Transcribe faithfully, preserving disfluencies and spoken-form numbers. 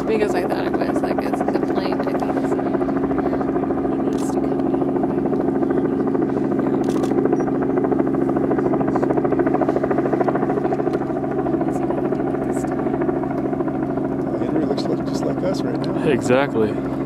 big as I thought it was. Like, it's the plane, I think. So he needs to come down. What's he gonna do with this time? Henry looks like just like us right now. Exactly.